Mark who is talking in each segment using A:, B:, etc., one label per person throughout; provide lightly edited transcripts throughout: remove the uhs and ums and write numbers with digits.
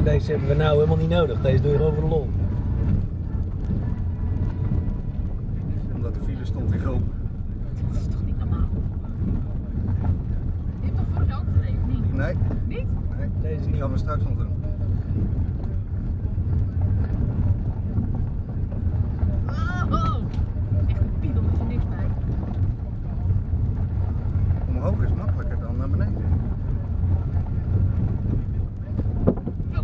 A: deze hebben we nou helemaal niet nodig. Deze doe je gewoon voor de lol.
B: Omdat de file stond in Gulp.
C: Dat is toch niet normaal? Je hebt toch vorig jaar ook gereden, of niet?
B: Nee.
C: Niet?
B: Nee.
A: Deze
B: Die
A: niet.
B: gaan we straks nog doen.
C: Oh, echt een piedel, er is er niks bij.
B: Omhoog is makkelijker dan naar beneden.
C: Oh.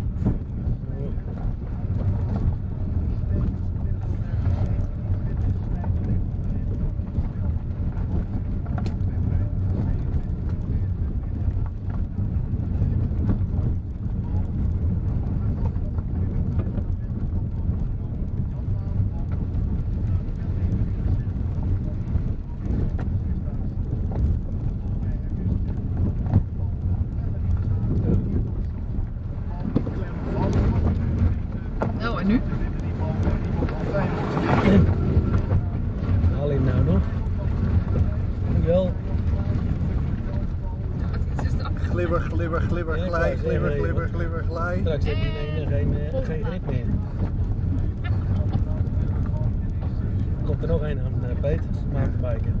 C: Oh, en nu?
A: Haal je hem nou nog? Dankjewel.
C: Het is strak.
B: Glibber, glibber, glibber,
A: Ja,
B: glij,
A: ik wou
B: glibber,
A: zeggen,
B: glibber, glibber, glij.
A: Straks heb je geen grip meer. Komt er nog een aan, Peter? Mountainbiken.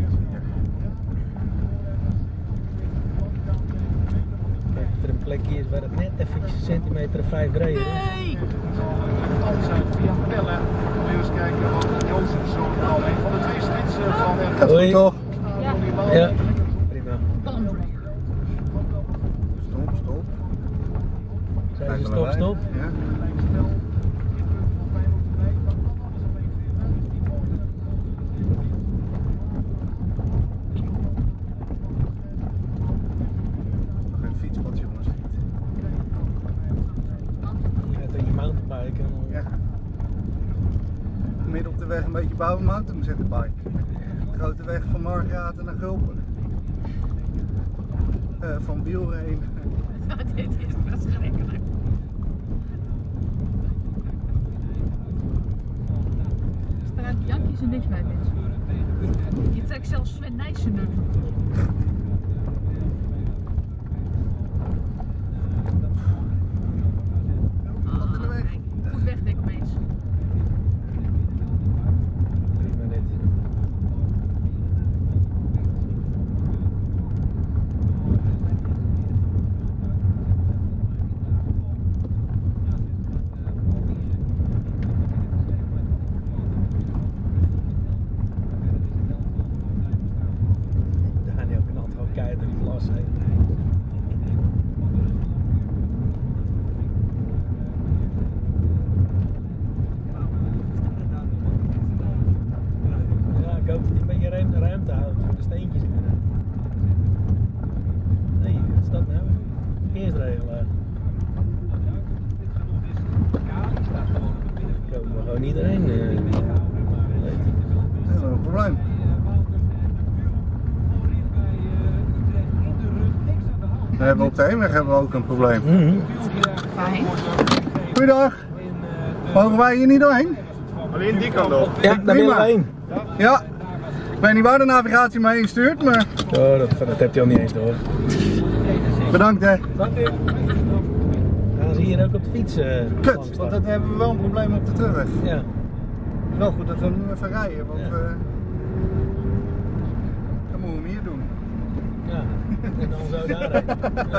A: Kijk, dat er een plekje is waar het net even een centimeter of 5 rijden is.
C: Nee!
D: Via Pelle. Eens kijken wat Jozef zo al een van de twee spitsen van het
B: Gaat goed toch?
A: Ja, prima.
C: Bandrollen.
B: Stop, stop.
A: Zijn ze stop, stop?
B: Ja. Nog een fietspad jongens.
A: Je gaat in je mountainbiken.
B: Ja. Midden op de weg een beetje bouwen mountainbike. Grote weg van Margraten naar Gulpen. Van Wielreen.
C: Dit is verschrikkelijk. Staat Jankies en niks bij, mensen. Je trekt zelfs Sven Nijssen neus op.
B: Wat in de weg.
C: Kijk, goed wegdek opeens.
A: Prima dit. Daniel knalt gewoon keihard door die glas heen. Ja, ik hoop dat hij een beetje ruimte houdt voor de steentjes. Nee, wat is dat nou? Eerst regelen. Komen we gewoon iedereen.
B: Helemaal een probleem. We hebben op de heenweg hebben we ook een probleem.
C: Fijn.
B: Goeiedag. Mogen wij hier niet doorheen?
D: Alleen die kant op.
A: Ja, daar willen we heen.
B: Ja. Ik weet niet waar de navigatie mij heen stuurt, maar
A: Oh, dat hebt hij al niet eens door.
B: bedankt hè.
A: Gaan ze hier ook op de fiets?
B: Kut, want dan hebben we wel een probleem op de terugweg.
A: Ja.
B: Wel goed dat we nu even rijden, want
A: Ja.
B: dan moeten we hem hier doen.
A: Ja. En dan zo daarheen. Ja.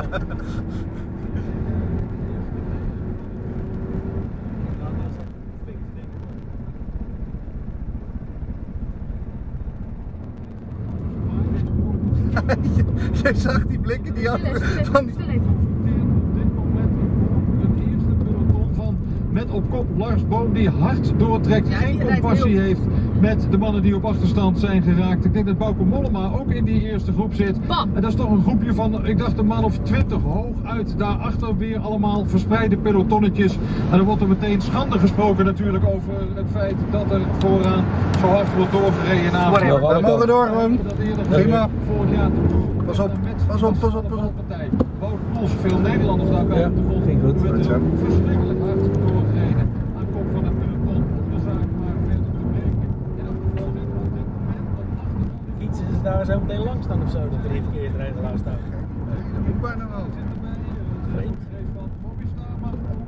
B: Jij zag die blikken die hadden van die...
C: Stil even.
D: Op dit moment het eerste peloton van met op kop Lars Boom die hard doortrekt,
C: Ja,
D: geen
C: die rijdt
D: compassie
C: heel.
D: heeft met de mannen die op achterstand zijn geraakt. Ik denk dat Bauke Mollema ook in die eerste groep zit.
C: Bam.
D: En dat is toch een groepje van, ik dacht een man of 20 hooguit. Daarachter weer allemaal verspreide pelotonnetjes. En er wordt er meteen schande gesproken natuurlijk over het feit dat er vooraan zo hard wordt doorgereden.
B: We mogen door gewoon.
D: Dat eerder
B: Prima.
D: vorig jaar te doen.
B: Pas op, pas op, pas op, pas op.
D: Wout Poels, veel Nederlanders daar komen
A: Ja,
D: te volgen.
A: ging goed.
D: Werd
B: Goed zo.
D: er ook verschrikkelijk hard doorgereden. Aan kop van het peloton. De zaak maar verder te merken. En dat gevolg is op dit moment dat achter
A: Fietsen ze daar zo meteen langs dan of zo, dat er hier verkeersregelaars staan.
B: Dat moet bijna wel.
A: Vreemd.
D: van Movistar, maar ook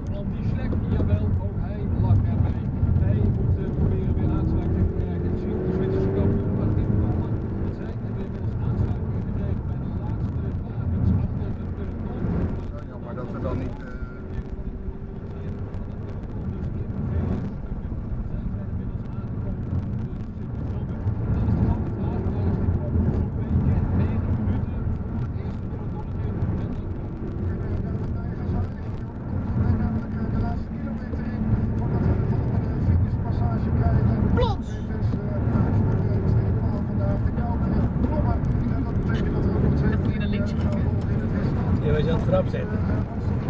A: zetten.